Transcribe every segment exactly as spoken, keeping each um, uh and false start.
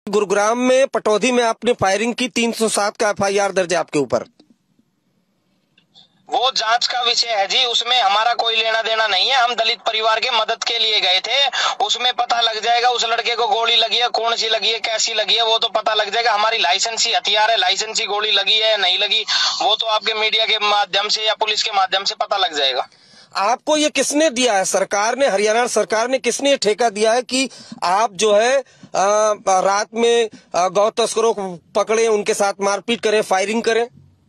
गुरुग्राम में पटौदी में आपने फायरिंग की, तीन सौ सात का एफ आई आर दर्ज है आपके ऊपर। वो जांच का विषय है जी, उसमें हमारा कोई लेना देना नहीं है। हम दलित परिवार के मदद के लिए गए थे, उसमें पता लग जाएगा उस लड़के को गोली लगी है, कौन सी लगी है, कैसी लगी है, वो तो पता लग जाएगा। हमारी लाइसेंसी हथियार है, लाइसेंसी गोली लगी है नहीं लगी, वो तो आपके मीडिया के माध्यम से या पुलिस के माध्यम से पता लग जाएगा। आपको ये किसने दिया है? सरकार ने, हरियाणा सरकार ने किसने ठेका दिया है कि आप जो है आ, रात में गौ तस्करों को पकड़े, उनके साथ मारपीट करें, फायरिंग करें?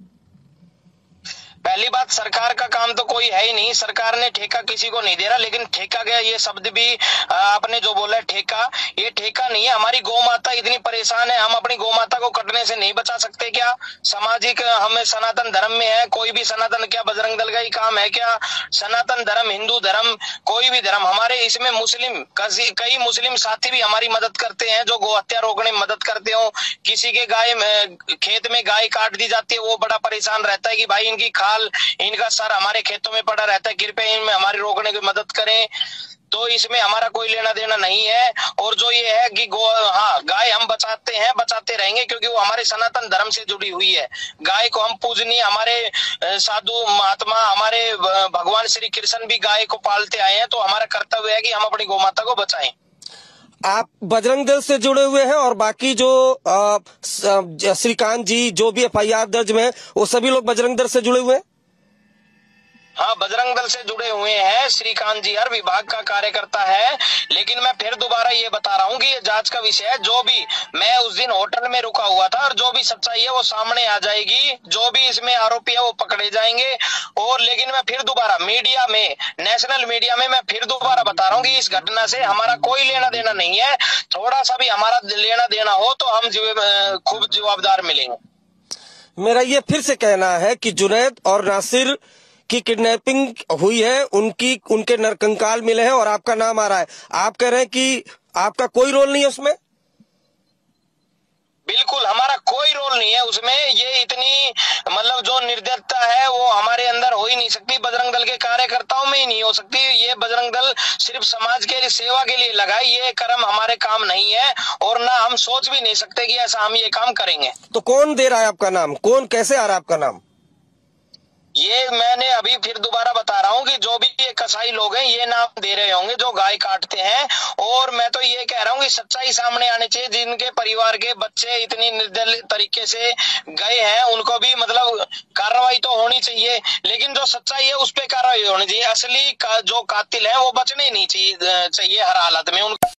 पहली बात, सरकार का काम तो कोई है ही नहीं, सरकार ने ठेका किसी को नहीं दे रहा। लेकिन ठेका गया ये शब्द भी आपने जो बोला है ठेका, ये ठेका नहीं है। हमारी गौ माता इतनी परेशान है, हम अपनी गौ माता को कटने से नहीं बचा सकते क्या? सामाजिक हमें सनातन धर्म में है, कोई भी सनातन क्या बजरंग दल का ही काम है क्या? सनातन धर्म, हिंदू धर्म, कोई भी धर्म, हमारे इसमें मुस्लिम कई मुस्लिम साथी भी हमारी मदद करते हैं, जो गौ हत्या रोकने में मदद करते हो। किसी के गाय खेत में गाय काट दी जाती है, वो बड़ा परेशान रहता है कि भाई इनकी इनका सर हमारे खेतों में पड़ा रहता है, कृपया इनमें हमारी रोकने की मदद करें। तो इसमें हमारा कोई लेना देना नहीं है। और जो ये है कि गो हाँ गाय हम बचाते हैं, बचाते रहेंगे, क्योंकि वो हमारे सनातन धर्म से जुड़ी हुई है। गाय को हम पूजनीय, हमारे साधु महात्मा, हमारे भगवान श्री कृष्ण भी गाय को पालते आए हैं, तो हमारा कर्तव्य है कि हम अपनी गौ माता को बचाएं। आप बजरंग दल से जुड़े हुए हैं और बाकी जो श्रीकांत जी जो भी एफ आई आर दर्ज में है, वो सभी लोग बजरंग दल से जुड़े हुए हैं? हाँ, बजरंग दल से जुड़े हुए हैं। श्रीकांत जी हर विभाग का कार्यकर्ता है। लेकिन मैं फिर दोबारा ये बता रहा हूँ कि ये जांच का विषय है। जो भी, मैं उस दिन होटल में रुका हुआ था, और जो भी सच्चाई है वो सामने आ जाएगी। जो भी इसमें आरोपी है वो पकड़े जाएंगे। और लेकिन मैं फिर दोबारा मीडिया में, नेशनल मीडिया में मैं फिर दोबारा बता रहा हूँ कि इस घटना से हमारा कोई लेना देना नहीं है। थोड़ा सा भी हमारा लेना देना हो तो हम खूब जवाबदार मिलेंगे। मेरा ये फिर से कहना है कि जुनैद और नासिर की किडनैपिंग हुई है, उनकी उनके नरकंकाल मिले हैं और आपका नाम आ रहा है। आप कह रहे हैं कि आपका कोई रोल नहीं है उसमें? बिल्कुल, हमारा कोई रोल नहीं है उसमें। ये इतनी मतलब जो निर्दयता है वो हमारे अंदर हो ही नहीं सकती, बजरंग दल के कार्यकर्ताओं में ही नहीं हो सकती। ये बजरंग दल सिर्फ समाज के सेवा के लिए लगा है, ये कर्म हमारे काम नहीं है, और ना हम सोच भी नहीं सकते कि ऐसा हम ये काम करेंगे। तो कौन दे रहा है आपका नाम? कौन, कैसे आ रहा है आपका नाम? ये मैंने अभी फिर दोबारा बता रहा हूँ कि जो भी ये कसाई लोग हैं ये नाम दे रहे होंगे जो गाय काटते हैं। और मैं तो ये कह रहा हूँ कि सच्चाई सामने आनी चाहिए। जिनके परिवार के बच्चे इतनी निर्दयी तरीके से गए हैं, उनको भी मतलब कार्रवाई तो होनी चाहिए। लेकिन जो सच्चाई है उस पर कार्रवाई होनी चाहिए। असली का, जो कातिल है वो बचने नहीं चाहिए चाहिए हर हालत में। उन